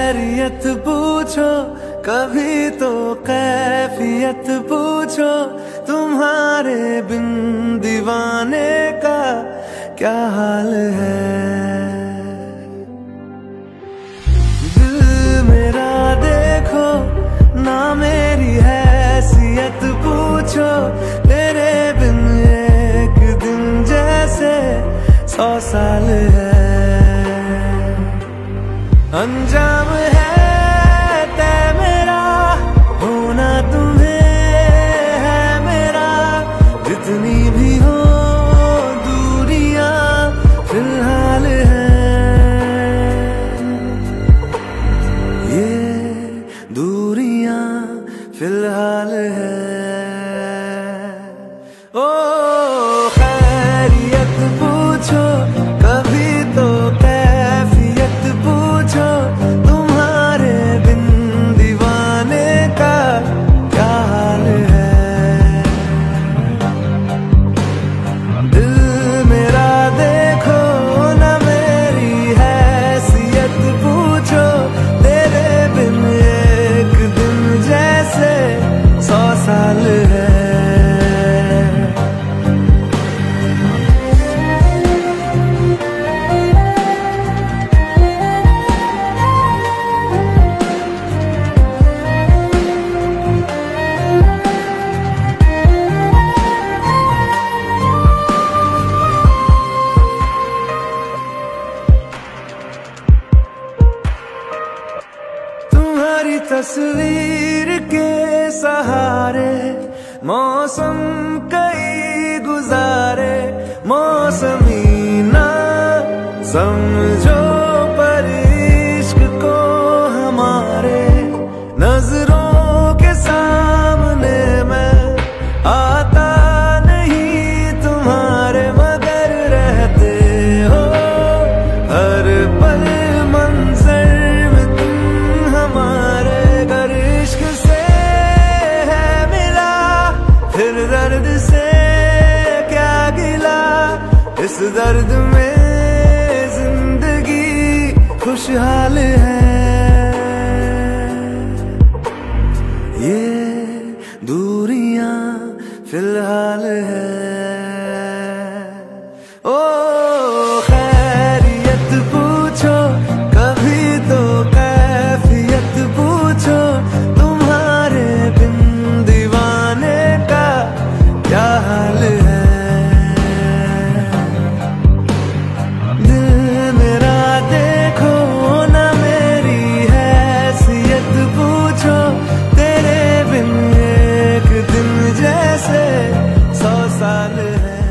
खैरियत पूछो, कभी तो कैफियत पूछो, तुम्हारे बिन दीवाने का क्या हाल है। दिल मेरा देखो ना, मेरी हैसियत पूछो, तेरे बिन एक दिन जैसे 100 साल है। अंजाम है तय मेरा, होना तुम्हें है मेरा, जितनी भी हो दूरियां फिलहाल है। ये दूरियां फिलहाल है। ओ खैरियत पूछो, कभी तो कैफियत पूछो, तुम्हारे बिन दीवाने का क्या हाल है। दिल मेरा देखो ना, मेरी हैसियत पूछो, तेरे बिन एक दिन जैसे 100 साल है। तुम्हारी तस्वीर के सहारे मौसम कई गुजारे, मौसमी ना समझो पर इश्क को हमारे, नजरों के सामने मैं आता नहीं तुम्हारे, मगर रहते हो हर पल मंजर में तुम हमारे। अगर इश्क से है मिला फिर दर्द से क्या गिला, इस दर्द में जिंदगी खुशहाल है। ये दूरियां फिलहाल है। ओ खैरियत पूछो, कभी तो कैफियत पूछो, तुम्हारे बिन दीवाने का क्या हाल है। दिल मेरा देखो ना, मेरी हैसियत पूछो, तेरे बिन एक दिन जैसे 100 साल है।